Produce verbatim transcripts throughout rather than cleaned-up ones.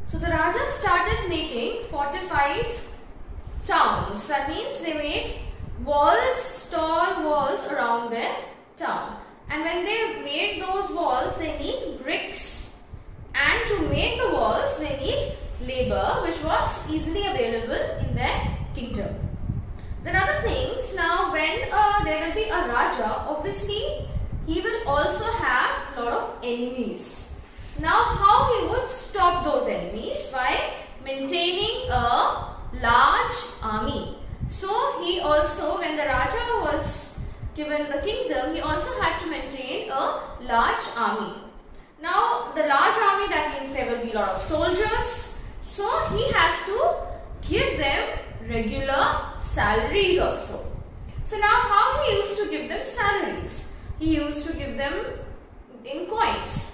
So the Raja started making fortified towns. That means they made walls, tall walls around their town. And when they made those walls, they need bricks. And to make the walls, they need labor, which was easily available in their kingdom. Then other things, now when uh, there will be a Raja, obviously he will also have a lot of enemies. Now how he would stop those enemies? By maintaining a large army. So he also, when the Raja was given the kingdom, he also had to maintain a large army. Now the large army, that means there will be a lot of soldiers. So he has to give them regular salaries also. So now how he used to give them salaries? He used to give them in coins.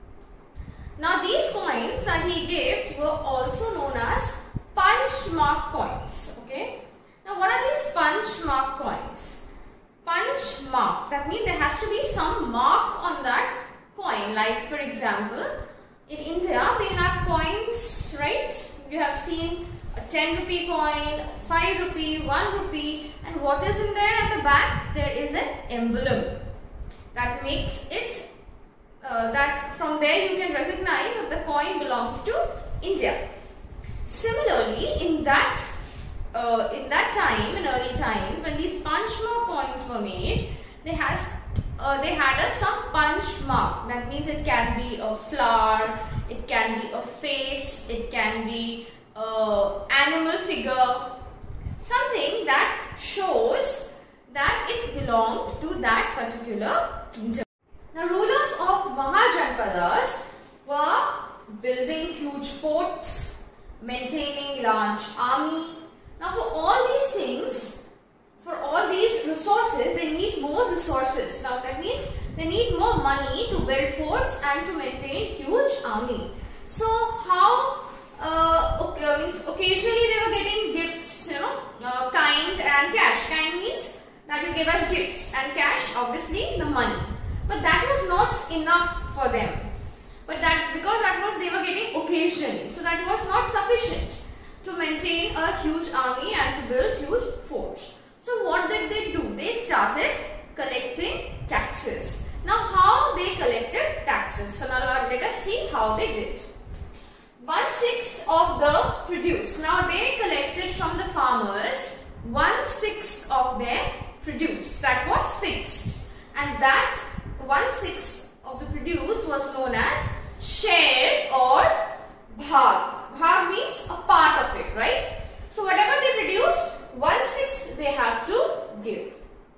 Now these coins that he gave were also known as punch mark coins. Okay. Now what are these punch mark coins? Punch mark, that means there has to be some mark on that coin. Like for example, in India they have coins, right? You have seen a ten rupee coin, five rupee, one rupee, and what is in there at the back? There is an emblem that makes it, uh, that from there you can recognize that the coin belongs to India. Similarly, in that, uh, in that time, in early times, when these punch mark coins were made, they has, uh, they had a some punch mark. That means it can be a flower, it can be a face, it can be Uh, animal figure, something that shows that it belonged to that particular kingdom. Now rulers of Mahajanpadas were building huge forts, maintaining large army. Now for all these things, for all these resources, they need more resources. Now that means they need more money to build forts and to maintain huge army. So how Uh, okay, means occasionally they were getting gifts, you know, uh, kind and cash. Kind means that you give us gifts, and cash, obviously, the money. But that was not enough for them. But that, because that was, they were getting occasionally. So that was not sufficient to maintain a huge army and to build huge forts. So what did they do? They started collecting taxes. Now how they collected taxes? So now let us see how they did. One-sixth of the produce. Now they collected from the farmers one-sixth of their produce. That was fixed. And that one-sixth of the produce was known as share or bhag. Bhag means a part of it, right? So whatever they produced, one-sixth they have to give.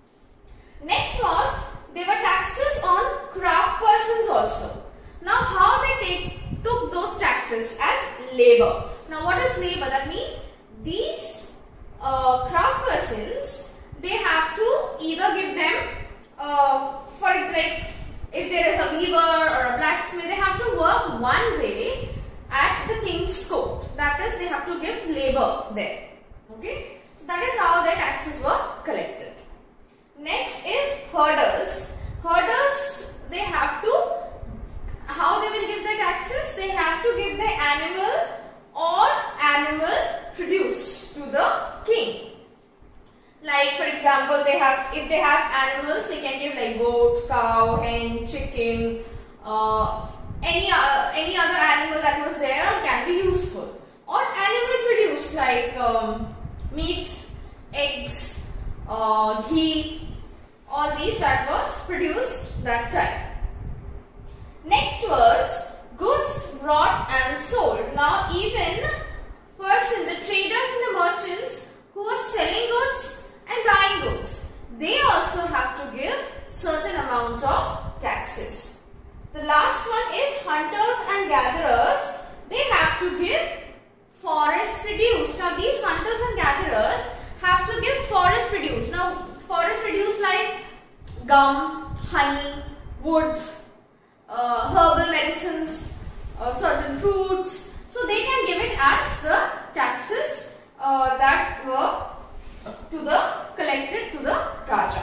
Next was, there were taxes on craft persons also. Now how they take took those taxes as labor. Now what is labor? That means these uh, craft persons, they have to either give them, uh, for like if there is a weaver or a blacksmith, they have to work one day at the king's court. That is, they have to give labor there. Okay. So that is how their taxes were collected. Next is herders. Herders, they have to, how they will give their taxes? They have to give the animal or animal produce to the king. Like for example, they have, if they have animals, they can give like goat, cow, hen, chicken, uh, any uh, any other animal that was there can be useful. Or animal produce like um, meat, eggs, uh, ghee, all these that was produced that time. Next was goods brought and sold. Now even person, the traders and the merchants who are selling goods and buying goods, they also have to give certain amount of taxes. The last one is hunters and gatherers. They have to give forest produce. Now these hunters and gatherers have to give forest produce. Now forest produce like gum, honey, wood, Uh, herbal medicines, uh, certain fruits. So they can give it as the taxes uh, that were to the collected to the Raja.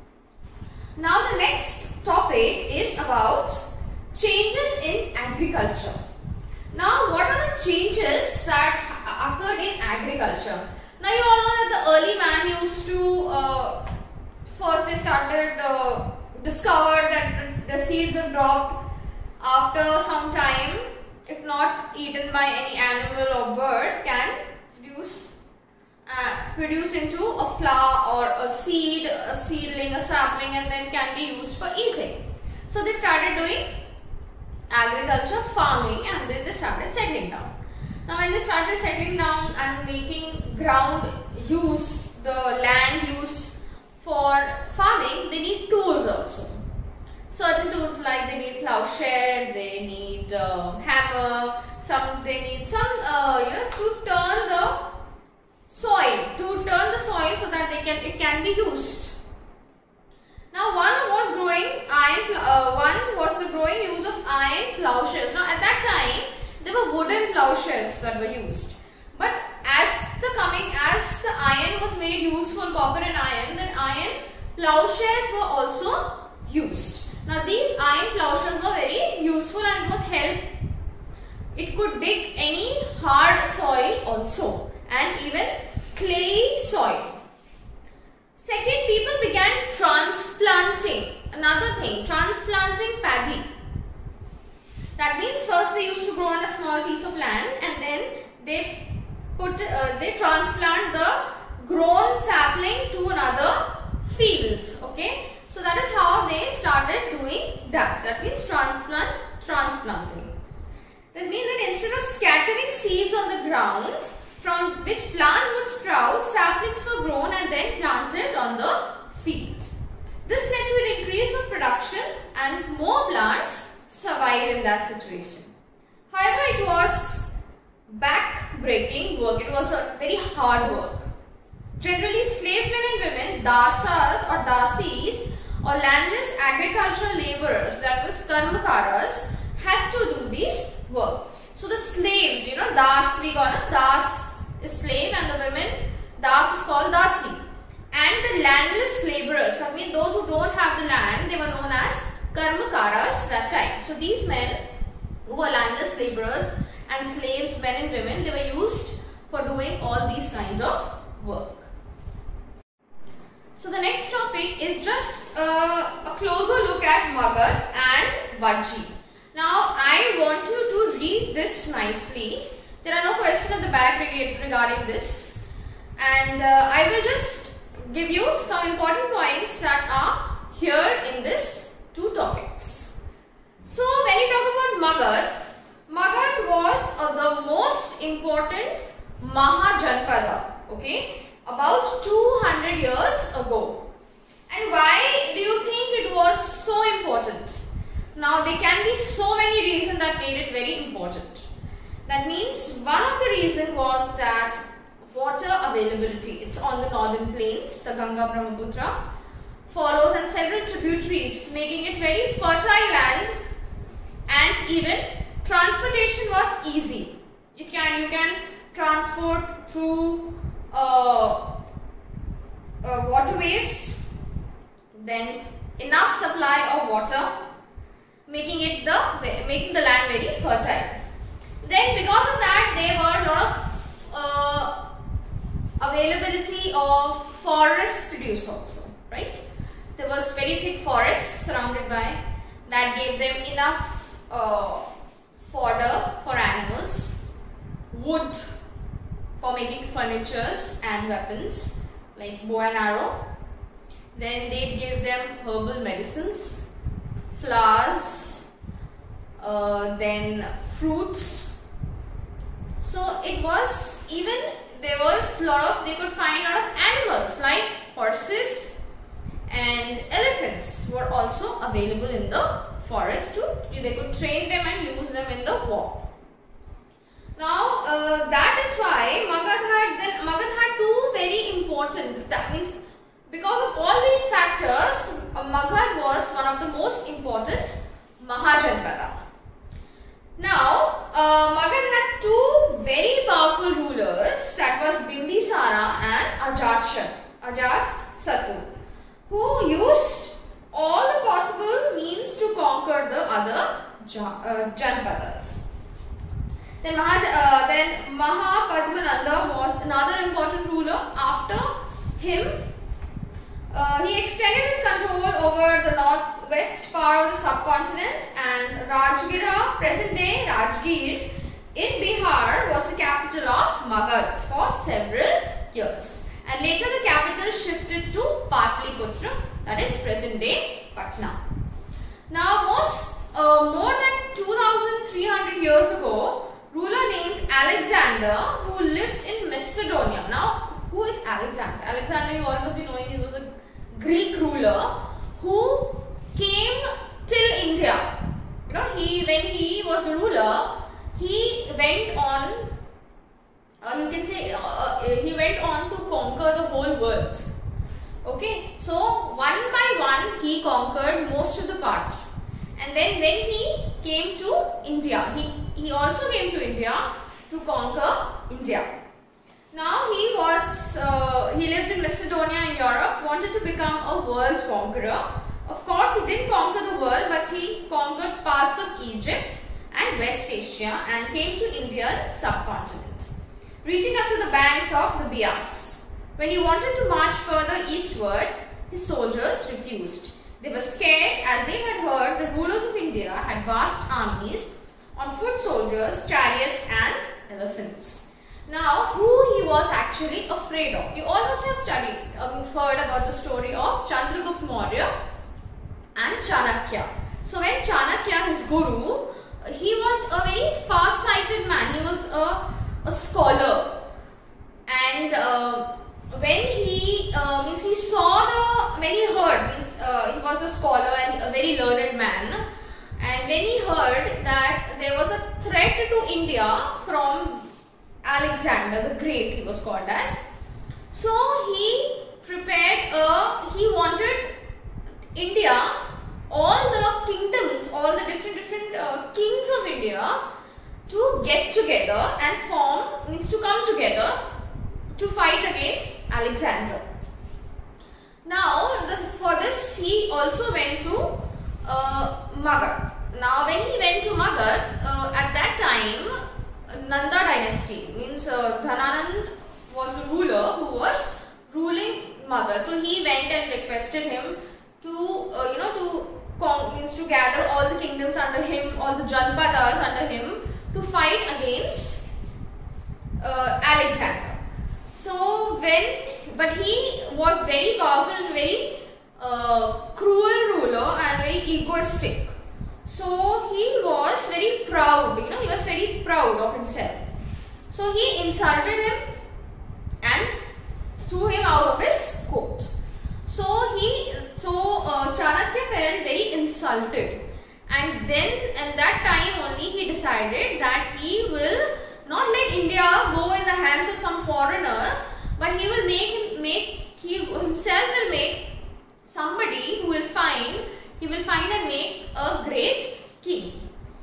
Now the next topic is about changes in agriculture. Now what are the changes that occurred in agriculture. Now you all know that the early man used to, uh, first they started, uh, discovered that the, the seeds are dropped after some time, if not eaten by any animal or bird, can produce, uh, produce into a flower or a seed, a seedling, a sapling, and then can be used for eating. So they started doing agriculture, farming, and then they started settling down. Now when they started settling down and making ground use, the land use for farming, they need tools also. Certain tools like they need plowshare, they need uh, hammer, some they need some uh, you know to turn the soil, to turn the soil so that they can it can be used. Now one was growing iron, uh, one was the growing use of iron plowshares. Now at that time there were wooden plowshares that were used, but as the coming as the iron was made useful, copper and iron, then iron plowshares were also used. Now these iron plowshares were very useful and it was help. It could dig any hard soil also and even clay soil. Second, people began transplanting. Another thing, transplanting paddy. That means first they used to grow on a small piece of land and then they put uh, they transplant the grown sapling to another field. Okay, so that is how they started doing that. That means transplant transplanting. That means that instead of scattering seeds on the ground from which plant would sprout, saplings were grown and then planted on the field. This led to an increase of production and more plants survived in that situation. However, it was back-breaking work. It was a very hard work. Generally, slave men and women, dasas or dasis, or landless agricultural laborers, that was karmakaras, had to do this work. So the slaves, you know, das, we call it das is slave, and the women, das is called dasi. And the landless laborers, that means those who don't have the land, they were known as karmakaras that time. So these men who were landless laborers and slaves, men and women, they were used for doing all these kinds of work. So the next topic is just uh, a closer look at Magad and Vajji. Now I want you to read this nicely. There are no questions at the back regarding this, and uh, I will just give you some important points that are here in this two topics. So when you talk about Magad, Magad was uh, the most important Mahajanpada, okay, about two hundred years ago. And why do you think it was so important? Now there can be so many reasons that made it very important. That means one of the reasons was that water availability. It's on the northern plains, the Ganga Brahmaputra follows and several tributaries, making it very fertile land, and even transportation was easy. You can you can transport through uh, uh, waterways, then enough supply of water, making it the making the land very fertile. Then because of that, there were a lot of uh, availability of forest produce also, right? There was very thick forest surrounded by, that gave them enough uh, fodder for animals, wood for making furnitures and weapons like bow and arrow. Then they give them herbal medicines, flowers, uh, then fruits. So it was, even there was a lot of, they could find a lot of animals like horses and elephants were also available in the forest too. They could train them and use them in the war. Now uh, that is why Magad had then Magad had two very important, that means because of all these factors, uh, Magad was one of the most important Mahajanpada. Now, uh, Magad had two very powerful rulers, that was Bimbisara and Ajatasattu, who used all the possible means to conquer the other uh, Janpadas. Then Mahaj uh, then Mahapadmananda was another important ruler. After him, uh, he extended his control over the northwest part of the subcontinent, and Rajgira, present day Rajgir, in Bihar was the capital of Magad for several years. And later the capital shifted to Patliputra, that is present day Patna. Now, most uh, more than two thousand three hundred years ago, ruler named Alexander, who lived in Macedonia. Now, who is Alexander? Alexander, you all must be knowing, he was a Greek ruler who came till India. You know, he when he was a ruler, he went on. Uh, you can say uh, he went on to conquer the whole world. Okay, so one by one he conquered most of the parts, and then when he came to India, he, he also came to India to conquer India. Now he was, uh, he lived in Macedonia in Europe, wanted to become a world conqueror. Of course, he didn't conquer the world, but he conquered parts of Egypt and West Asia and came to Indian subcontinent, reaching up to the banks of the Bias. When he wanted to march further eastward, his soldiers refused. They were scared as they had heard the rulers of India had vast armies on foot soldiers, chariots and elephants. Now, who he was actually afraid of? You all must have studied, uh, heard about the story of Chandragupta Maurya and Chanakya. So when Chanakya, his guru, he was a very far-sighted man. He was a a scholar, and uh, when he uh, means he saw the when he heard means uh, he was a scholar and a very learned man, and when he heard that there was a threat to India from Alexander the Great, he was called as, so he prepared a he wanted India, all the kingdoms, all the different different uh, kings of India to get together and form, means to come together to fight against Alexander. Now, this, for this he also went to uh, Magad. Now, when he went to Magad, uh, at that time, Nanda dynasty, means uh, Dhananand was the ruler who was ruling Magad. So, he went and requested him to, uh, you know, to means to gather all the kingdoms under him, all the Janpadas under him, to fight against uh, Alexander. So when, but he was very powerful and very uh, cruel ruler and very egoistic. So he was very proud, you know, he was very proud of himself. So he insulted him and threw him out of his court. So he, so uh, Chanakya felt very insulted. And then at that time only he decided that he will not let India go in the hands of some foreigner, but he will make him make he himself will make somebody who will find he will find and make a great king.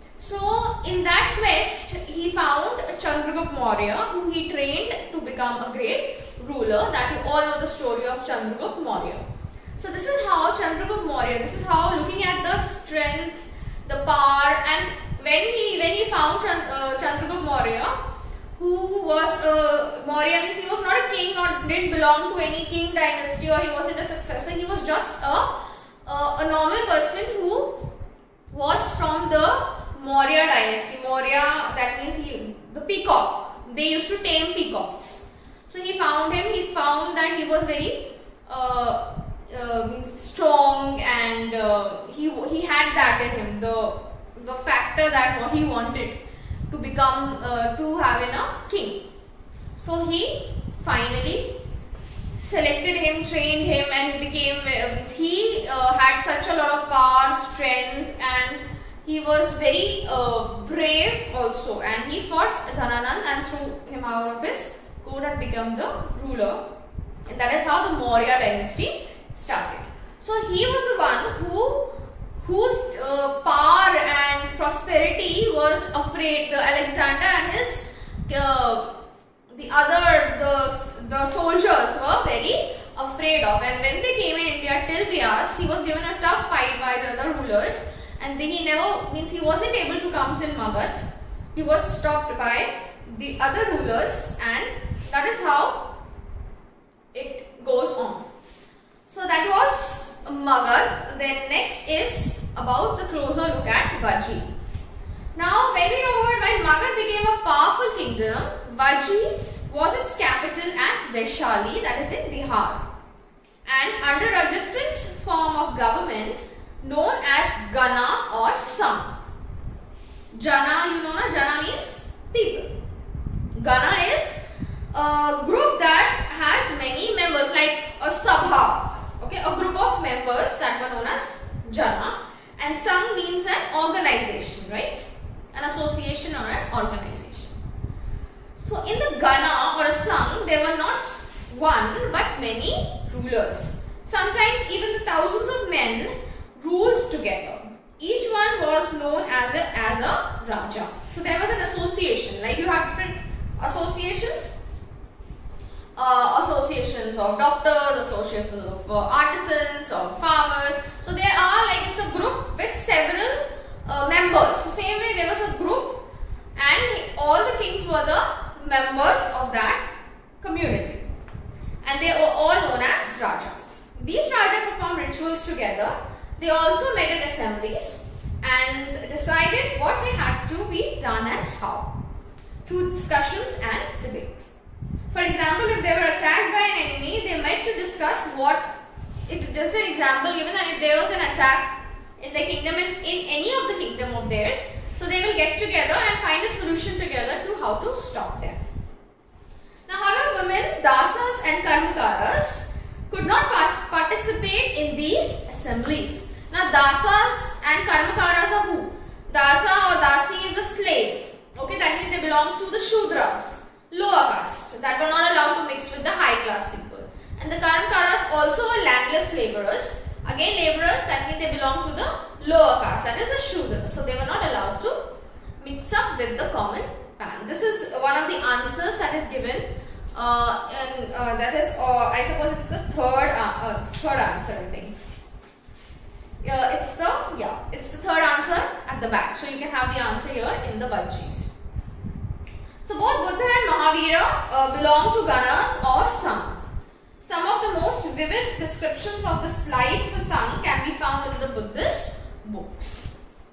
So in that quest he found Chandragupta Maurya, who he trained to become a great ruler. That you all know the story of Chandragupta Maurya. So this is how Chandragupta Maurya, this is how, looking at the strength, the power, and when he when he found Chand, uh, Chandragupta Maurya, who was uh, Maurya means he was not a king or didn't belong to any king dynasty, or he wasn't a successor. He was just a uh, a normal person who was from the Maurya dynasty. Maurya, that means he the peacock. They used to tame peacocks. So he found him. He found that he was very uh, uh, strong, and uh, he he had that in him, the the factor that he wanted to become uh, to have in a king. So he finally selected him, trained him, and he became uh, he uh, had such a lot of power, strength, and he was very uh, brave also, and he fought Dhananand and threw him out of his court and became the ruler. And that is how the Maurya dynasty started. So he was the one who whose uh, power and prosperity was afraid the Alexander and his uh, the other the the soldiers were very afraid of. And when they came in India till Bias, he was given a tough fight by the other rulers, and then he never means he wasn't able to come till Magad. He was stopped by the other rulers, and that is how it goes on. So that was Magad. Then next is about the closer look at Vajji. Now when we know about when Magad became a powerful kingdom, Vajji was its capital at Vaishali, that is in Bihar, and under a different form of government known as Gana or Sangh. Jana, you know na, Jana means people. Gana is a group that has many members, like a sabha, okay, a group of members that were known as Jana, and Sangh means an organization, right? An association or an organization. So in the Gana or a Sangh, there were not one but many rulers. Sometimes even the thousands of men ruled together. Each one was known as a, as a Raja. So there was an association, like you have different associations. Uh, associations of doctors, associations of uh, artisans, or farmers. So there are, like, it's a group with several uh, members. So same way there was a group and all the kings were the members of that community. And they were all known as Rajas. These Rajas performed rituals together. They also met at assemblies and decided what they had to be done and how, through discussions and debate. For example, if they were attacked by an enemy, they met to discuss what, it, just an example given that if there was an attack in the kingdom, in, in any of the kingdom of theirs, so they will get together and find a solution together to how to stop them. Now, however, women, dasas and karmakaras could not participate in these assemblies. Now, dasas and karmakaras are who? Dasa or dasi is a slave. Okay, that means they belong to the Shudras, lower caste, that were not allowed to mix with the high class people. And the karmakaras also are landless laborers. Again, laborers, that means they belong to the lower caste, that is the Shudras. So they were not allowed to mix up with the common man. This is one of the answers that is given, uh, and uh, that is, uh, I suppose it's the third, uh, uh, third answer, I think. Uh, it's the, yeah, it's the third answer at the back. So you can have the answer here in the Vajjis. So both Buddha and Mahavira uh, belong to Ganas or Sangh. Some of the most vivid descriptions of this life of the Sangh can be found in the Buddhist books.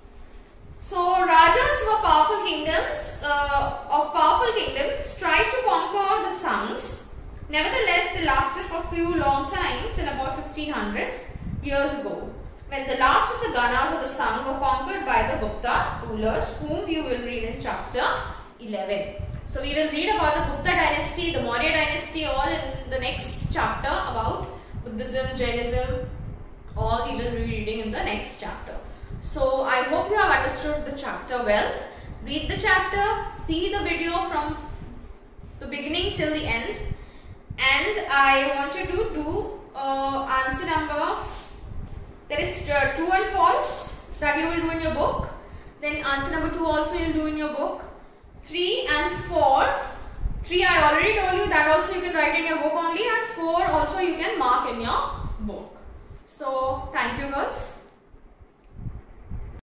So Rajas were powerful kingdoms, uh, of powerful kingdoms tried to conquer the Sanghs. Nevertheless, they lasted for a few long time till about fifteen hundred years ago, when the last of the Ganas of the Sangh were conquered by the Gupta rulers, whom you will read in chapter eleven. So we will read about the Gupta dynasty, the Maurya dynasty, all in the next chapter about Buddhism, Jainism, all we will be reading in the next chapter. So I hope you have understood the chapter well. Read the chapter, see the video from the beginning till the end, and I want you to do uh, answer number, there is uh, true and false that you will do in your book. Then answer number two also you will do in your book. three and four. three I already told you, that also you can write in your book only, and four also you can mark in your book. So thank you girls.